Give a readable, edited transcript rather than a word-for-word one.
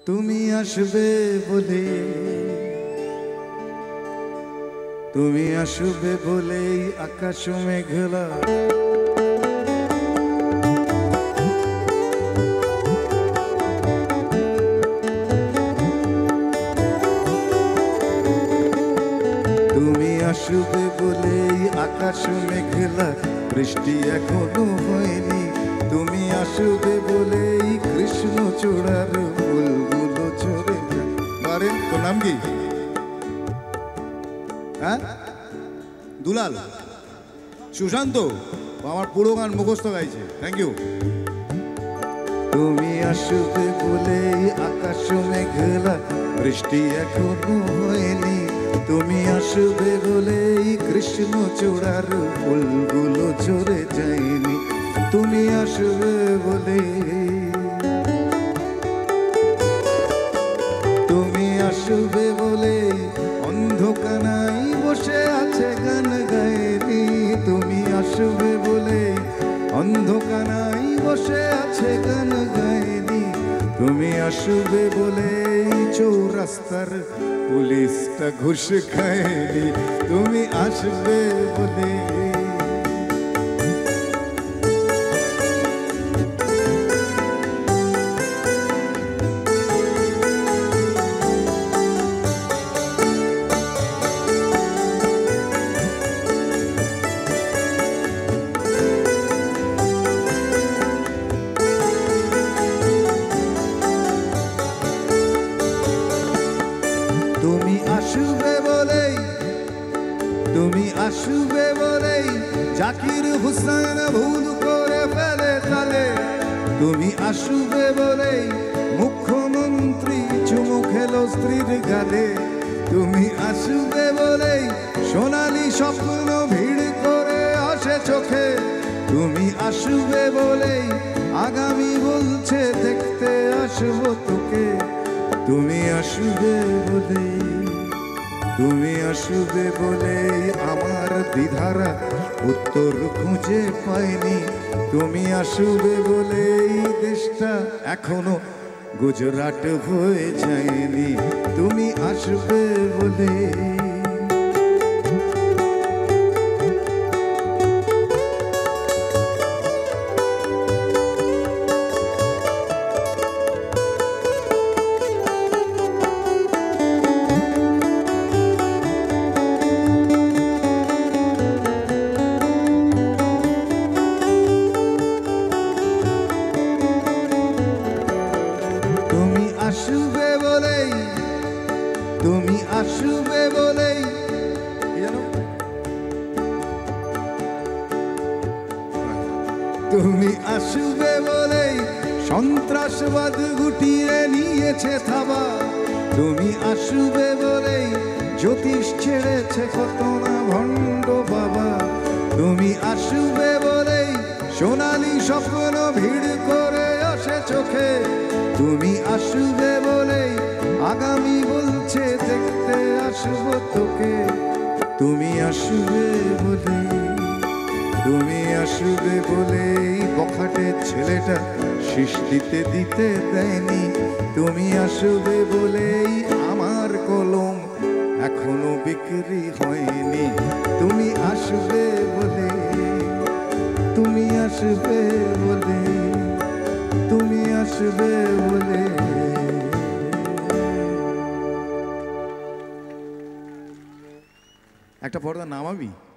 তুমি আসবে বলে, তুমি আসবে বলেই আকাশ মেঘলা, তুমি আসবে বলেই আকাশ মেঘলা, বৃষ্টি এখনো হয়নি। তুমি আসবে বলেই কৃষ্ণ চূড়ার ফুলগুলো ঝরে যায়। পারেন তো নাম কি? হ্যাঁ, দুলাল সুশান্ত আমার পুরো গান মুখস্থ গাইছে। Thank you. তুমি আসবে বলেই আকাশ মেঘলা, বৃষ্টি এখনো হয়নি। তুমি আসবে বলেই কৃষ্ণ চূড়ার ফুলগুলো ঝরে যায়নি। তুমি আসবে বলে, তুমি আসবে বলে অন্ধকানাই বসে আছে গান গায়নি। তুমি আসবে বলে অন্ধকানাই বসে আছে গান গায়নি। তুমি আসবে বলে চৌরাস্তার পুলিশটা ঘুষ খায়নি। তুমি আসবে বলে, তুমি আসবে বলেই, তুমি আসবে বলেই জাকির হুসেন ভুল করে ফেলে তালে। তুমি আসবে বলেই মুখ্যমন্ত্রী চুমু খেলো স্ত্রীর গালে। তুমি আসবে বলেই সোনালি স্বপ্ন ভিড় করে আসে চোখে। তুমি আসবে বলেই আগামী বলছে দেখতে আসবো তোকে। তুমি আসবে বলে, তুমি আসবে বলে আমার দ্বিধারা উত্তর খুঁজে পাইনি। তুমি আসবে বলে দেশটা এখনো গুজরাট হয়ে যায়নি। তুমি আসবে বলে, তুমি আসবে বলেই, তুমি আসবে বলেই, তুমি আসবে বলেই সন্ত্রাসবাদ গুটিয়ে নিয়েছে থাবা। তুমি আসবে বলেই জ্যোতিষ ছেড়েছে কত না ভণ্ড বাবা। তুমি আসবে বলেই সোনালি স্বপ্ন ভিড় করে আসে চোখে। তুমি আসবে বলেই আগামী বলছে দেখতে আসবো তোকে। তুমি আসবে বলে, তুমি আসবে বলেই বখাটের ছেলেটা শীষ দিতে দিতে দেয়নি। তুমি আসবে বলেই আমার কলম এখনো বিক্রি হয়নি। তুমি আসবে বলে, তুমি আসবে বলে, তুমি আসবে বলে। একটা পর্দা নামাবি?